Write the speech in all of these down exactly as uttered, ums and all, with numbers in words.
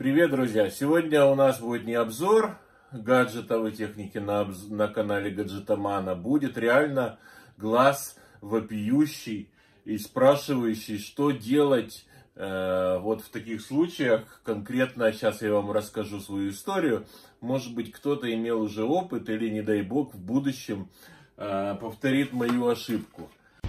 Привет, друзья! Сегодня у нас будет не обзор гаджетовой техники на, обз... на канале Гаджетомана. Будет реально глаз вопиющий и спрашивающий, что делать э, вот в таких случаях. Конкретно сейчас я вам расскажу свою историю. Может быть, кто-то имел уже опыт или, не дай бог, в будущем э, повторит мою ошибку.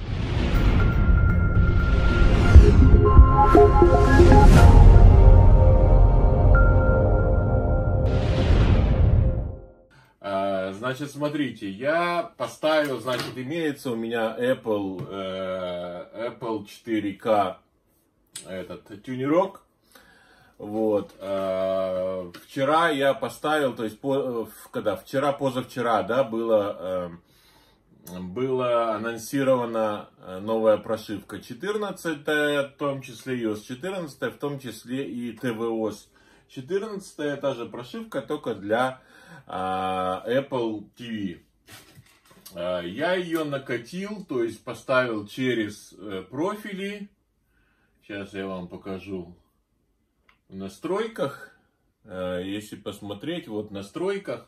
Значит, смотрите, я поставил, значит, имеется у меня Apple, э, Apple четыре ка этот тюнерок. Вот. Э, вчера я поставил, то есть, по, когда вчера, позавчера, да, было, э, было анонсирована новая прошивка четырнадцатая, в том числе ай о эс четырнадцать, в том числе и tvOS четырнадцать, та же прошивка, только для Apple ти ви. Я ее накатил, то есть поставил через профили. Сейчас я вам покажу в настройках. Если посмотреть, вот в настройках.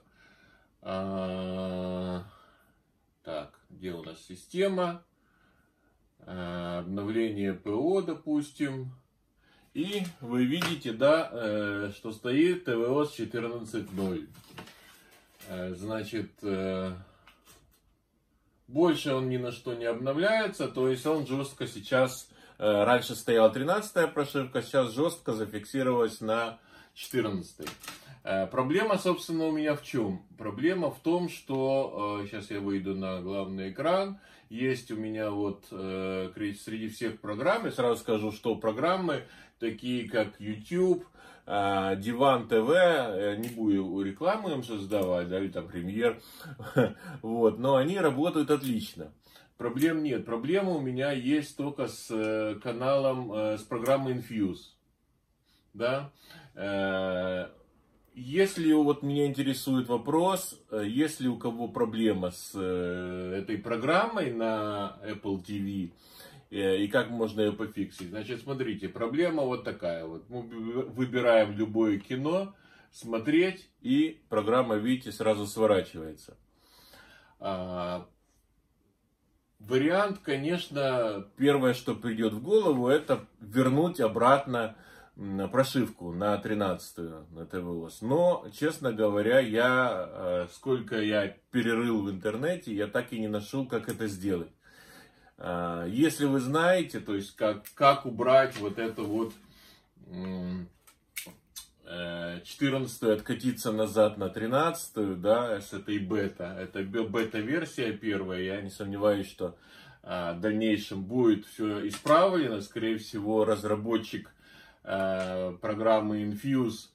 Так, где у нас система? Обновление ПО, допустим. И вы видите, да, что стоит tvOS четырнадцать ноль. Значит, больше он ни на что не обновляется, то есть он жестко сейчас, раньше стояла тринадцатая прошивка, сейчас жестко зафиксировалась на четырнадцатой. Проблема, собственно, у меня в чем? Проблема в том, что, сейчас я выйду на главный экран, есть у меня вот среди всех программ, я сразу скажу, что программы, такие как YouTube, Диван ТВ, не буду рекламу им создавать, да, или там Премьер, вот, но они работают отлично. Проблем нет. Проблема у меня есть только с каналом, с программой Infuse. Да. Если вот меня интересует вопрос, если у кого проблема с этой программой на Apple ти ви, и как можно ее пофиксить. Значит, смотрите, проблема вот такая. Вот мы выбираем любое кино, смотреть, и программа, видите, сразу сворачивается. А, вариант, конечно, первое, что придет в голову, это вернуть обратно прошивку на тринадцатую, на tvOS. Но, честно говоря, я, сколько я перерыл в интернете, я так и не нашел, как это сделать. Если вы знаете, то есть как, как убрать вот это вот четырнадцатую, откатиться назад на тринадцатую, да, с этой бета, это бета-версия первая, я не сомневаюсь, что в дальнейшем будет все исправлено, скорее всего, разработчик программы Infuse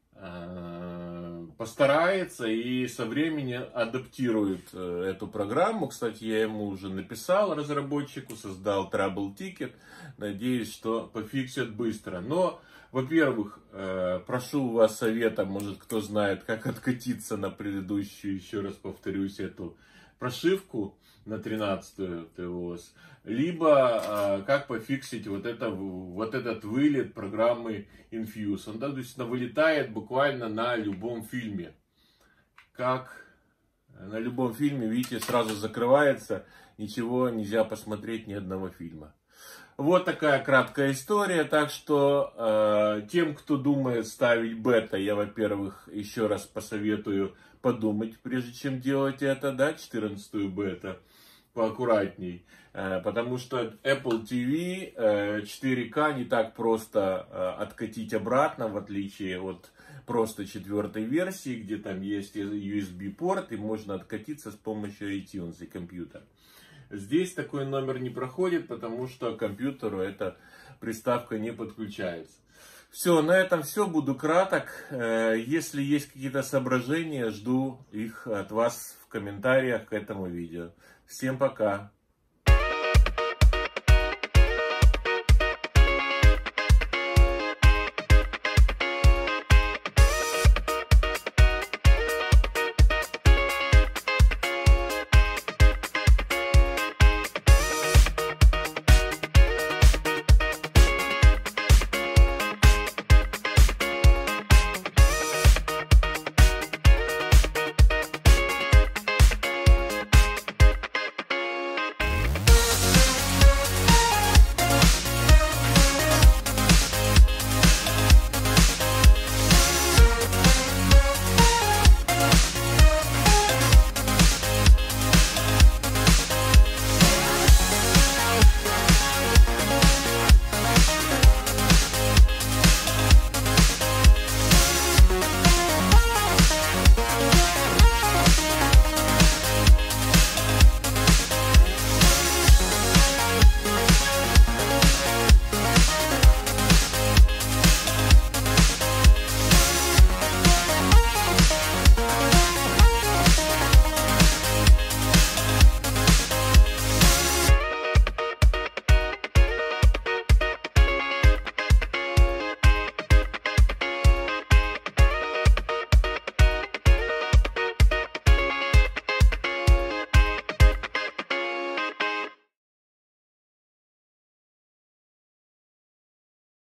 постарается и со временем адаптирует эту программу. Кстати, я ему уже написал, разработчику, создал Trouble Ticket. Надеюсь, что пофиксят быстро. Но, во-первых, прошу у вас совета, может кто знает, как откатиться на предыдущую, еще раз повторюсь, эту прошивку на тринадцатую tvOS, либо как пофиксить вот, это, вот этот вылет программы Infuse. Он, да, то есть, вылетает буквально на любом фильме. Как на любом фильме, видите, сразу закрывается, ничего нельзя посмотреть, ни одного фильма. Вот такая краткая история. Так что э, тем, кто думает ставить бета, я, во-первых, еще раз посоветую подумать, прежде чем делать это, да, четырнадцатую бета, поаккуратней. Э, потому что Apple ти ви э, четыре ка не так просто э, откатить обратно, в отличие от просто четвертой версии, где там есть ю эс би-порт, и можно откатиться с помощью iTunes и компьютера. Здесь такой номер не проходит, потому что к компьютеру эта приставка не подключается. Все, на этом все, буду краток. Если есть какие-то соображения, жду их от вас в комментариях к этому видео. Всем пока!